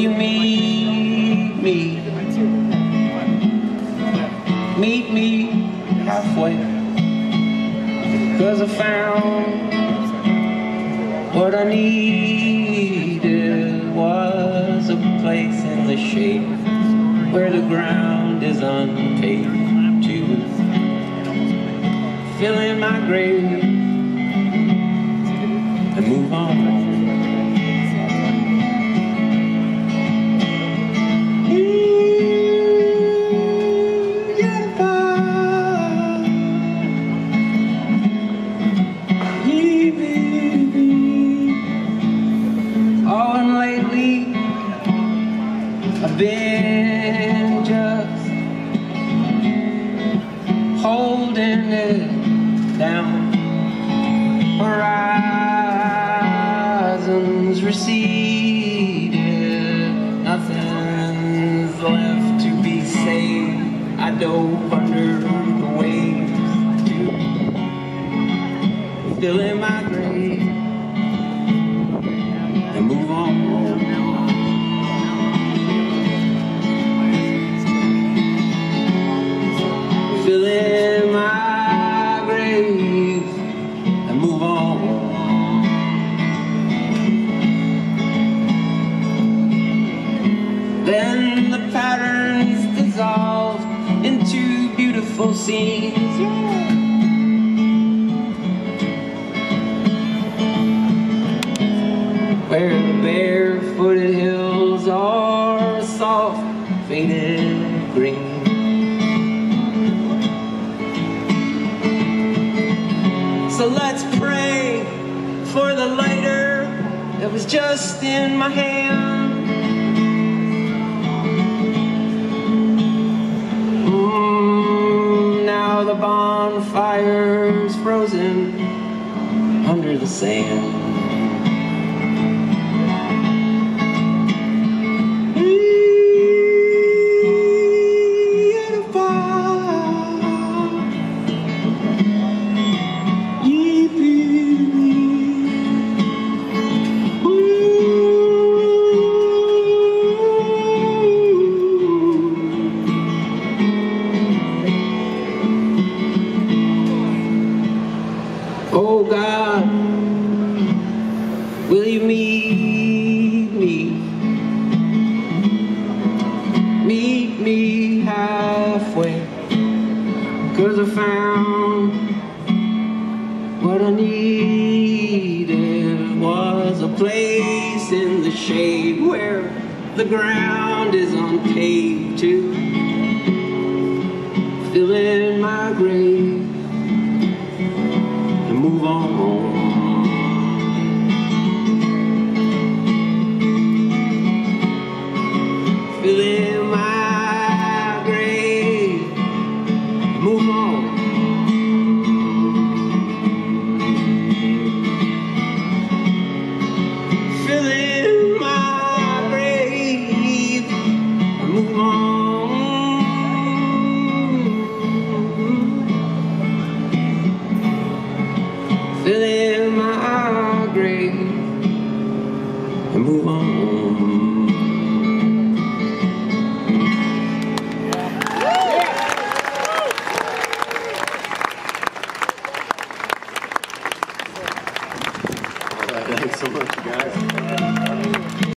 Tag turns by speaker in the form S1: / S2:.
S1: you meet me? Meet me halfway, 'cause I found what I needed was a place in the shade where the ground is unpaved to fill in my grave and move on. Oh, and lately I've been just holding it down. Horizons receded, nothing's left to be saved. I dove under the waves to fill in my grave and move on. Fill in my grave and move on. Then the patterns dissolved into beautiful scenes. Where the barefooted hills are soft, faded green. So let's pray for the lighter that was just in my hand. Now the bonfire's frozen under the sand. Oh God, will you meet me? Meet me halfway, 'cause I found what I needed was a place in the shade where the ground is unpaved to fill in my grave and move on. Fill in my grave, move on. Fill in my grave, move on. Fill in my grave and move on. Thanks so much, guys.